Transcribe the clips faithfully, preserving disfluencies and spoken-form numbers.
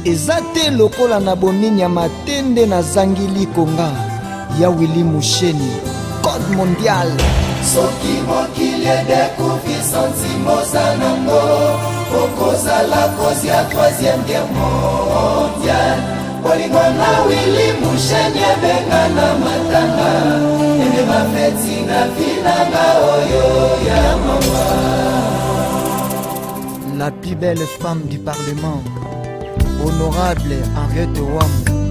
ezate lokola na boninya matende na zangili konga ya Willy Musheni code mondial soki mokili découvre sentimo zanango pokoza la cause ya troisième guerre mondiale bolingo na Willy Musheni ebenga na matanga ebe mafeti na vinanga oyo ya mama. La plus belle femme du Parlement, honorable Henriette Wam.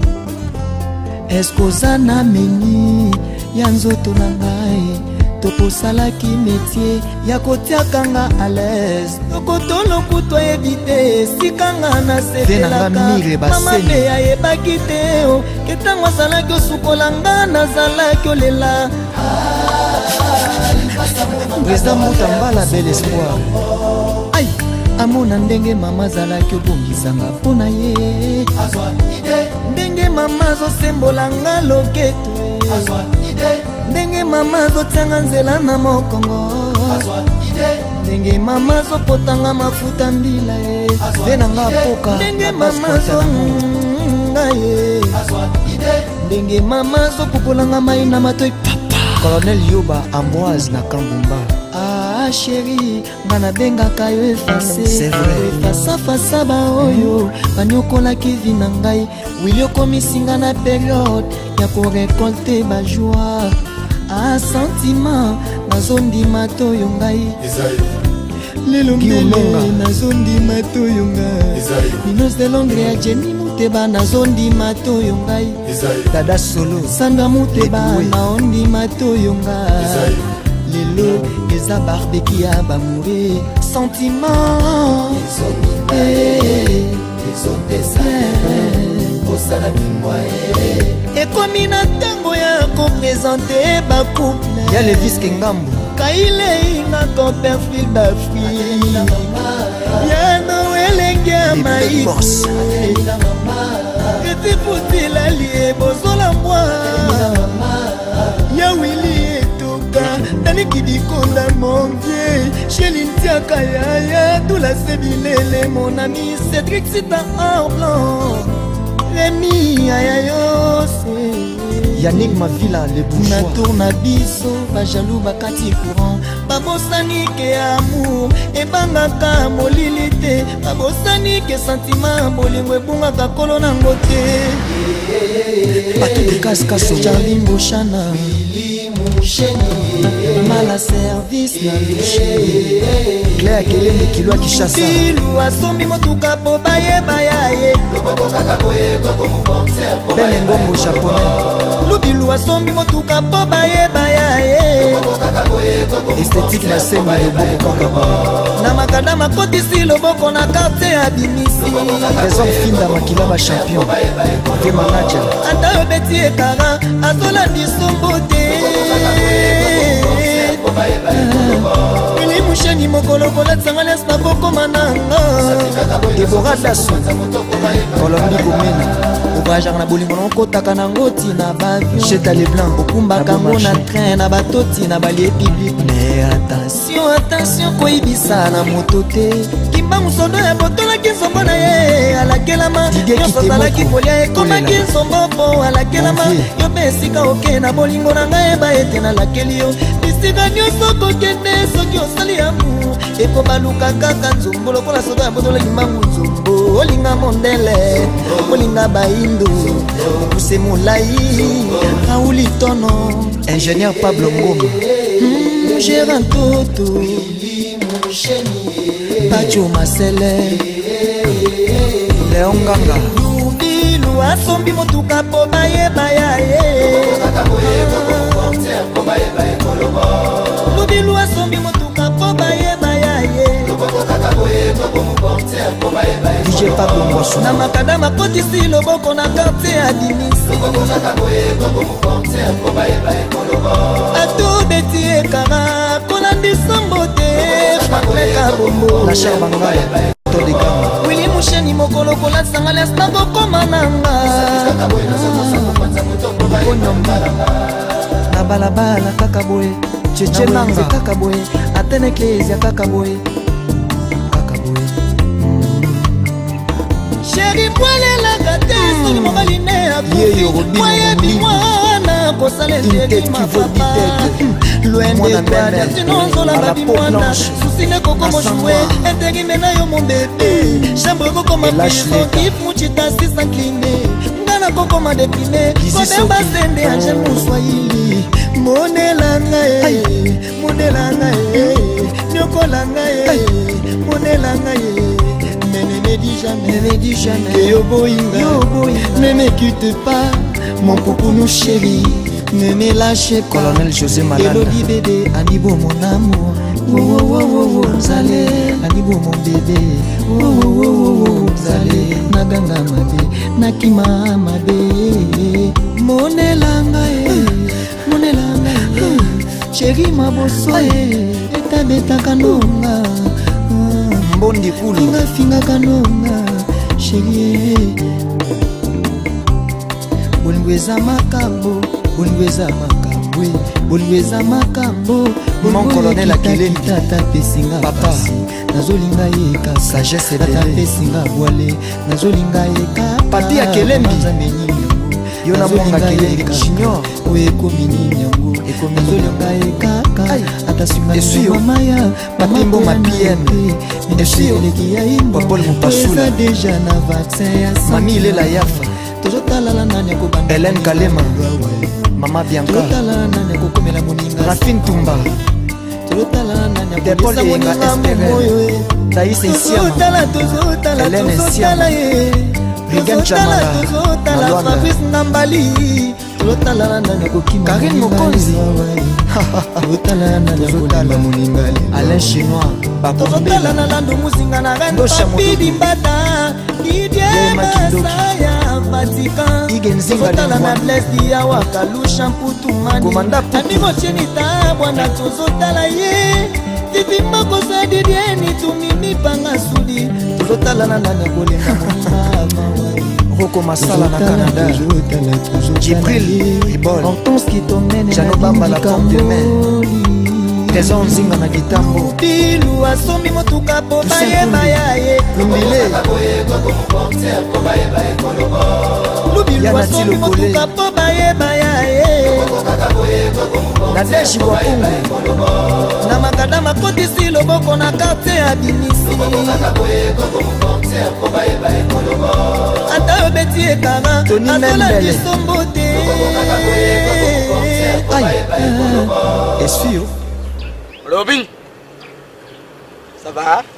Eskozana meni ya nzoto na ngai toposalaki métier ya kotiakanga à l'aise tokotolo kuto ebite esikanga na sepelaka mama mpe ayebaki te o ketango azalaki osukolanga nazalaki olela président Mutambala bel espoir ai amona ndenge mama azalaki obongisanga mpo na ye ndenge mama azosembolanga loketo ndenge mama azotianga nzela na mokongo ndenge mama azopotanga mafuta mbila ye mpe nanga poka ndenge mama azonga ye ndenge mama azopupulanga mai na matoi Colonel Yoba Ambroise na Kambumba. Ah chérie, ngana bengaka yo efase efasa fasa ba oyo banyokola kivi na ngai Willy okomisinga na période ya korekolte ba joie. Ah sentiment nazondima toyo ngai lelo mbele nazondima toyo ngai Minos de Londres ya Jenny Muteba nazondima toyo ngai Dada Solo Sandra Muteba naondima toyo ngai lelo eza barbeki ya bamoure sentiment ekomi na ntango ya kopresente bacouple ya Levis Kengambo kaile inga Copperfield bafri ya noelenge ya maïs ete potela lie bozola mwa ya Willy Taniki dikonda mon vieux Chéline Tiaka Yaya Doula Sebilele mon ami Cédric Sita en blanc Rémi Ayayose Yannick Mavila le bourgeois Na tourna biso Bajalou bakati courant Babosani ke amour Ebangaka molilite Babosani ke sentiment Bolingwe bunga kakolo nangote Bato de Kaskaso Charlie Mboshana Mala service na Luché Claire Kelele Kilwa Kishasa Bilu asombi motuka po baye baye Bene ngombo japonais Lubilu asombi motuka po baye baye Esthétique na semi loboko kakaba Na makada makotisi loboko na karte ya bimisi Raison finda makila ba champion Ke manager Ata obeti ekara Azola disombote Willy Musheni mokolo kola tsangales na boko mananga Deborah Dasu Colombi Gomena Obrajang na bolingo nokotaka na ngoti na bavion Cheta les blancs Okumba kango na train na batoti na balie public Mais attention, attention koibisa na motote Kimba musondo ya botola kinsombo na ye Alakelama Yoso salaki folia ekoma kinsombo po Alakelama Yo besika oke na bolingo na nga eba ete na lakeli yo Bisika nyoso kokende soki osali amour Eko baluka kaka nzombo lokola sodo ya botola kimangu nzombo Olinga mondele Olinga baindo Mokuse molai Raouli Tono Ingénieur Pablo Ngoma Gérant Toto Willy Musheni Pacho Masele Léon Ganga Lubilu asombi motuka po baye baye Lubilu asombi motuka po baye baye D J Pablo Ngwasu Na makada makotisi loboko na karte ya dimisi Ato beti ekara kolandi sombote Pakleka bombo Na charbangala Todekama Willy Musheni mokolo kola sangales na boko mananga Na balabala kakaboe Cheche nanga kakaboe Atene Ecclesia kakaboe Kakaboe Chéri poile soki mobali ne akufi wayebi mwana kosala endeli mapapa loin de toi destino nzolamba bimwana susi ne kokomo joué intérimé na yo mon bébé chambre kokoma prison if muchita six incliné ngana kokoma déprimé kodemba sende anje muswahili monelanga e monelanga e nyokolanga e monelanga e ne me dis jamais, ne me dis jamais que yo boinga, yo boinga. Ne me quitte pas, mon poupoune chéri. Ne me lâche pas, colonel José Malanda. Elodie bébé, Anibo mon amour. Oh oh oh oh oh, Zalé, Anibo mon bébé. Oh oh oh oh oh, Zalé, Naganga mabe, Nakima mabe. Monelanga e, monelanga e, chéri ma bosso e, eta beta kanonga. Mbondi kulu finga finga kanonga chérie Bolingweza makambo Bolingweza makambo Bolingweza makambo Mon colonel Akileni tata pesinga papa nazolinga yeka sagesse tata pesinga boile nazolinga yeka pati Akelembi yona monga Akileni junior oeko minini yango eko nazolinga yeka atasuka maya mapimbo mapiem Esio, Popol Moupassoula déjà na vaccin ya Mami Lela Yafa Tozotala nani kobanda Hélène Kalema Mama Bianca Tozotala nani kokomela moninga Rafine Tumba Tozotala nani Depol Yenga Espérel Taïs Nsiama Hélène Nsiama Rigan Chamala Malwanda Fabrice Nambali Tozotala nani kokima Karine Mokonzi Tozotala nani kokomela moninga Alain Chinois tozotala na lando muzinga na rendo papidi mbata Didier Masaya Vatican tozotala na blesti ya wakalusha mputumani andimo chini tabwana tozotala ye vivima kosa Didier nitumimi panga sudi tozotala na nane kolenga monima Roko Masala na Canada Djibril Ribol Jano Bamba la forme de main Trésor nzinga na kitambo Bilu asomi motuka po baye baye Lumbile Lubilu asomi motuka po baye baye Nadeshi Wapungu Na makada makotisi loboko na karte ya binisi Ata obeti ekara Azola disombo te Aïe Esfio Robin, ça va?